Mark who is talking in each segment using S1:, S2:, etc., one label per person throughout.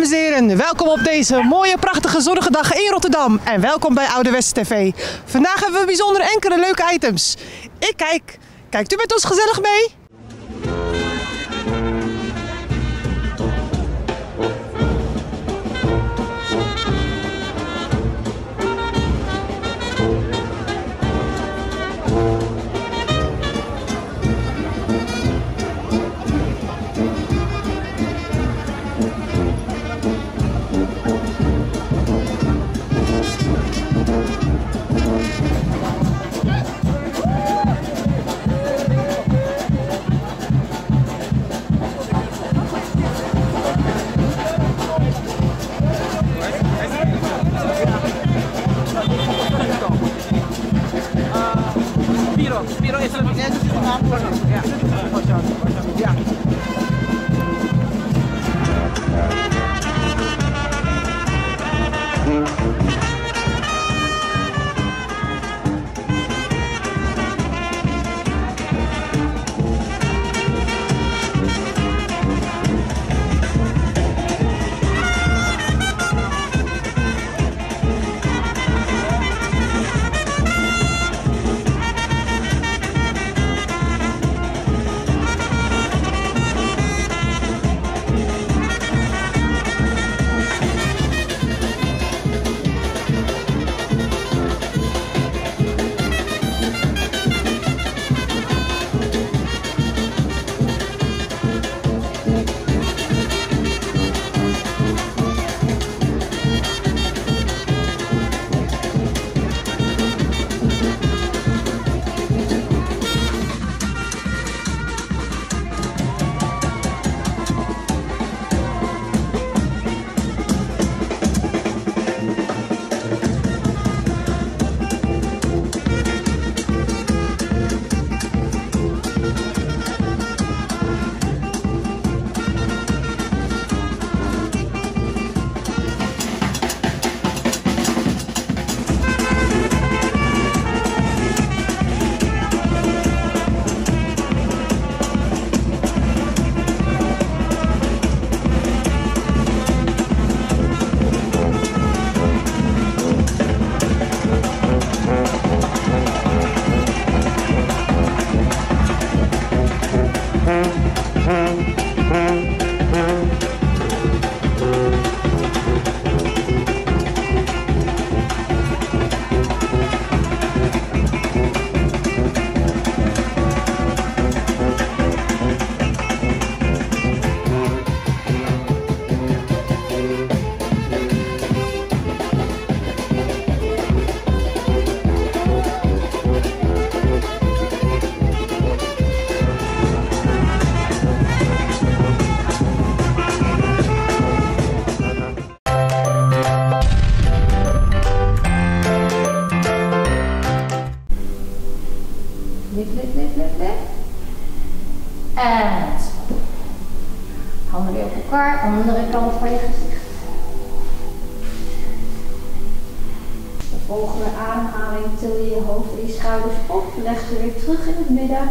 S1: dames en heren, welkom op deze mooie, prachtige, zonnige dag in Rotterdam. En welkom bij Oude West TV. Vandaag hebben we bijzonder enkele leuke items. Ik kijk, kijkt u met ons gezellig mee?
S2: Spiro is er net de naam voor. Ja.
S3: Lift. En handen weer op elkaar, andere kant van je gezicht. De volgende ademhaling til je je hoofd en je schouders op, leg ze weer terug in het midden.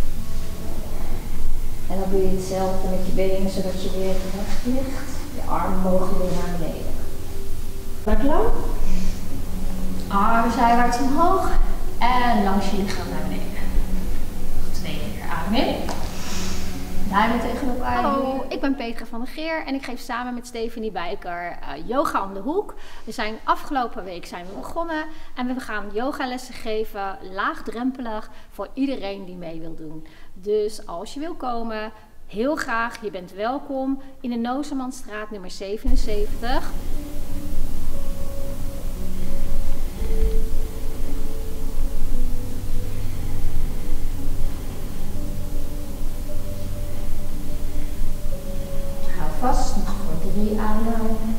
S3: En dan doe je hetzelfde met je benen, zodat je weer terecht ligt. Je armen mogen weer naar beneden. Maak lang. Armen zijwaarts omhoog en langs je lichaam naar beneden. Nog 2 keer adem in. Duimen tegen elkaar.
S4: Hallo, ik ben Petra van der Geer en ik geef samen met Stephanie Bijker yoga om de hoek. Afgelopen week zijn we begonnen en we gaan yogalessen geven, laagdrempelig, voor iedereen die mee wil doen. Dus als je wil komen, heel graag, je bent welkom in de Nozemanstraat nummer 77.
S3: Vast, nog voor 3 ademhalingen.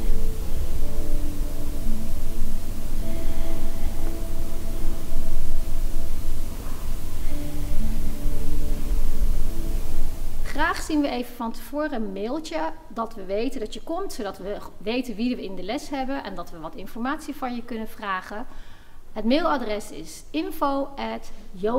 S4: Graag zien we even van tevoren een mailtje dat we weten dat je komt, zodat we weten wie we in de les hebben en dat we wat informatie van je kunnen vragen. Het mailadres is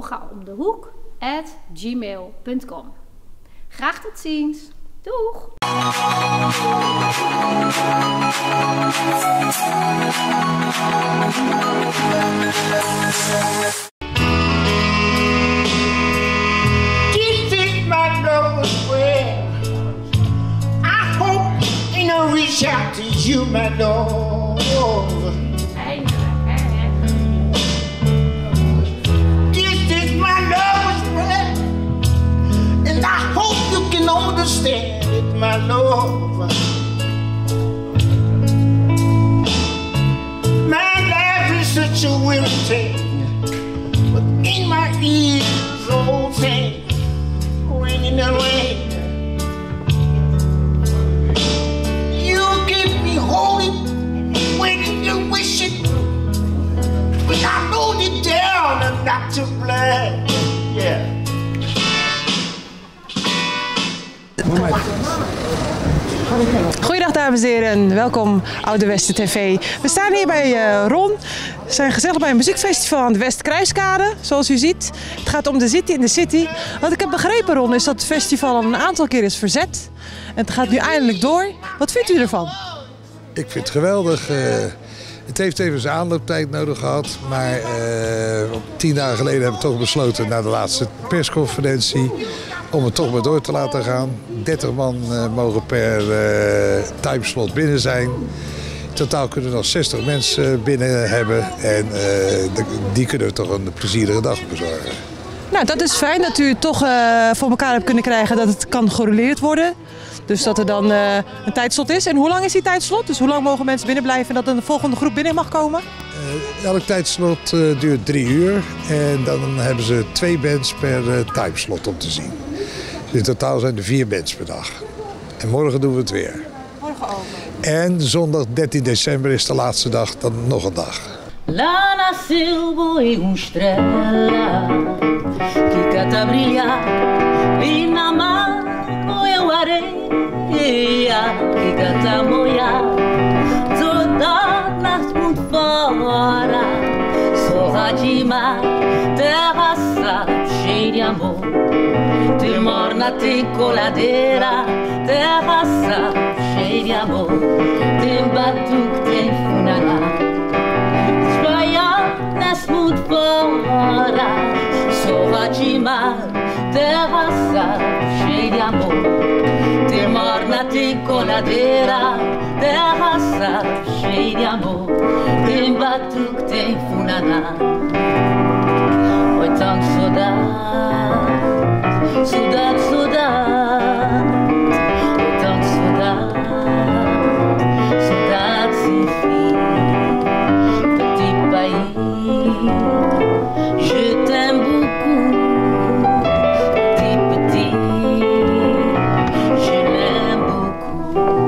S4: info@yogaomdehoek@gmail.com. Graag tot ziens. Doeg!
S5: This is my lowest prayer. I hope you know reach out to you, my love. This is my lowest prayer, and I hope you can understand it, my love. My life is such a weird thing, but in my ears, old thing, ringing the rain. You keep me holding, waiting to wish it, but I know deep down I'm not to blame. Yeah.
S1: Goeiedag dames en heren, welkom Oude Westen TV. We staan hier bij Ron. We zijn gezellig bij een muziekfestival aan de Westkruiskade, zoals u ziet. Het gaat om de City in the City. Wat ik heb begrepen, Ron, is dat het festival al een aantal keer is verzet. En het gaat nu eindelijk door. Wat vindt u ervan?
S6: Ik vind het geweldig. Het heeft even zijn aanlooptijd nodig gehad. Maar 10 dagen geleden hebben we toch besloten na de laatste persconferentie om het toch maar door te laten gaan. 30 man mogen per timeslot binnen zijn. In totaal kunnen we nog 60 mensen binnen hebben. En die kunnen we toch een plezierige dag bezorgen.
S1: Nou, dat is fijn dat u het toch voor elkaar hebt kunnen krijgen dat het kan gereguleerd worden. Dus dat er dan een tijdslot is. En hoe lang is die tijdslot? Dus hoe lang mogen mensen binnen blijven en dat een volgende groep binnen mag komen?
S6: Elk tijdslot duurt 3 uur. En dan hebben ze 2 bands per timeslot om te zien. Dus in totaal zijn er 4 bands per dag. En morgen doen we het weer.
S1: Morgen ook.
S6: En zondag 13 december is de laatste dag, dan nog een dag.
S7: Lá nasceu boi estrela que canta brilhar e na mar boiou areia que canta moiar toda nacht moet fora zorra de mar terra sa cheia de amor te morna te coladeira terra sa cheia de amor te batuc te funara moet fora, zorra de mar, terra sa, cheia de amor. Te morna, te coladeira, terra sa, cheia de amor. Tem batuque, tem funaná. Oi, tanto saudade, saudade, saudade. Oi, tanto saudade, saudade sem fim. Petit pays. Je t'aime beaucoup, petit petit, je l'aime beaucoup.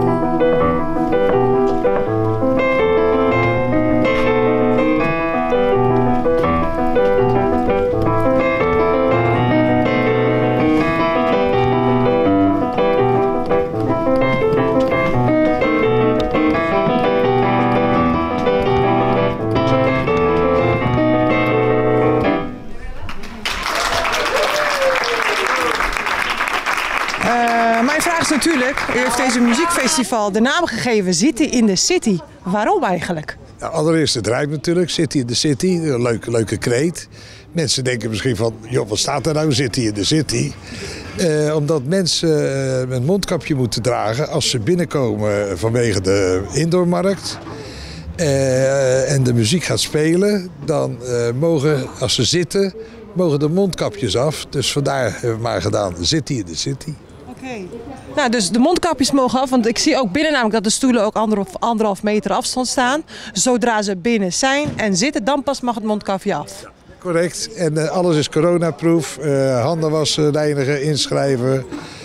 S1: Mijn vraag is natuurlijk, u heeft deze muziekfestival de naam gegeven City in the City. Waarom eigenlijk?
S6: Nou, allereerst het rijmt natuurlijk, City in the City, een leuke kreet. Mensen denken misschien van, joh, wat staat er nou, City in the City? Omdat mensen een mondkapje moeten dragen als ze binnenkomen vanwege de indoormarkt. En de muziek gaat spelen, dan mogen, als ze zitten, mogen de mondkapjes af. Dus vandaar hebben we maar gedaan, City in the City.
S1: Oké. Nou, dus de mondkapjes mogen af, want ik zie ook binnen namelijk dat de stoelen ook anderhalf meter afstand staan. Zodra ze binnen zijn en zitten, dan pas mag het mondkapje af.
S6: Ja, correct. En alles is coronaproof. Handen wassen, reinigen, inschrijven.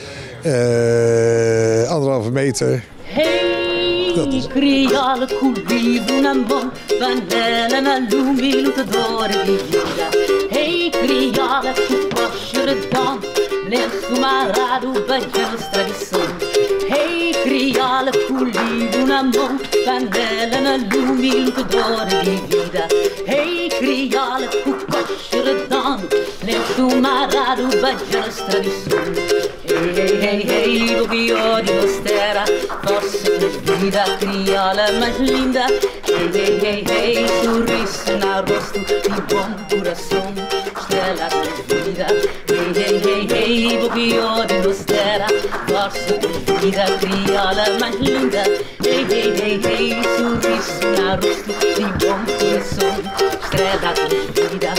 S6: 1,5 meter.
S7: Hey, criala cubido na mão, banana na lume, lutadora de vida. Hey, criala, tu paixão, nesse marado, baianos tradição. Hey, criala cubido na mão, banana na lume, lutadora de vida. Hey, criala, tu paixão, nesse marado, baianos tradição. Hey, hey, buquillo de costera, forse tu vida criolla mais linda. Hey, hey, hey, sorriso no rosto de bom coração, estrela de vida. Hey, hey, hey, buquillo de costera, forse tu vida criolla mais linda. Hey, hey, hey, sorriso no rosto de bom coração, estrela de vida.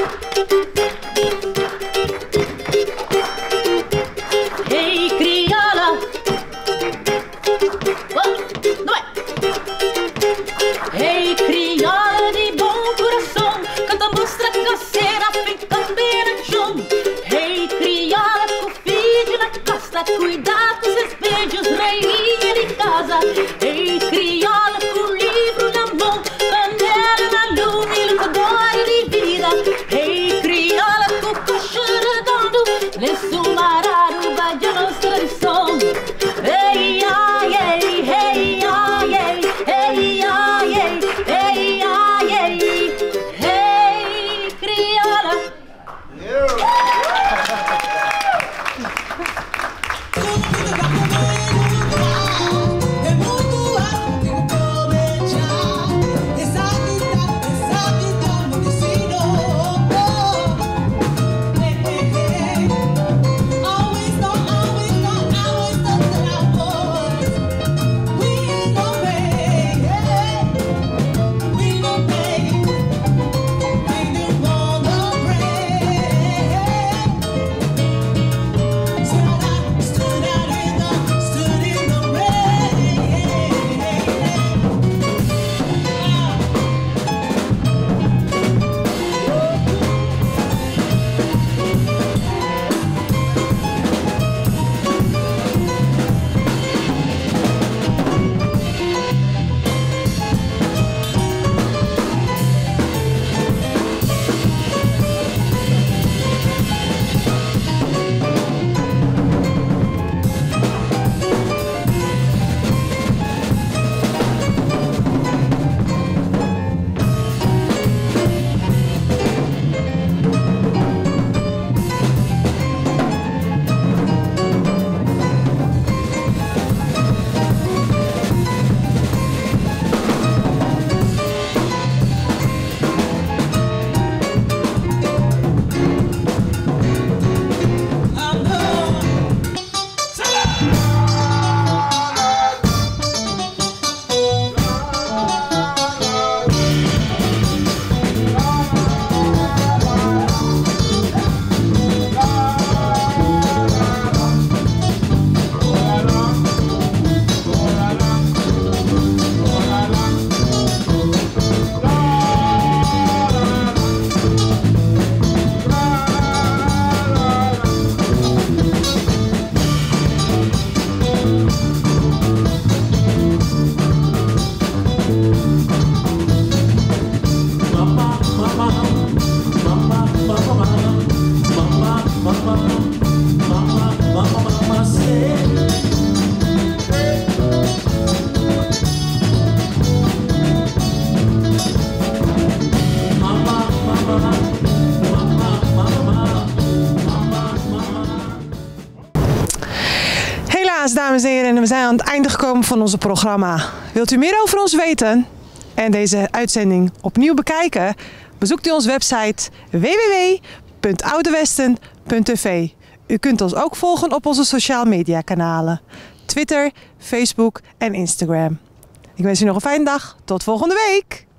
S7: Hey, criolla. Hey, criolla de bom coração, canta mostra caseira, fica beirachão. Hey, criolla, com filho na costa, cuidar com seus beijos, rainha de casa. Hey, criolla, com livro na mão, panela na lume, lutadora de vida. Hey, criolla, com coxa redondo, lenço marado, baianos tradição. Hey, ai, hey, hey, ai, hey, hey, ai, hey, hey, ai, hey, hey, criolla.
S1: Helaas, dames en heren, we zijn aan het einde gekomen van ons programma. Wilt u meer over ons weten en deze uitzending opnieuw bekijken? Bezoekt u onze website www.oudewesten.tv. U kunt ons ook volgen op onze sociale media kanalen. Twitter, Facebook en Instagram. Ik wens u nog een fijne dag. Tot volgende week!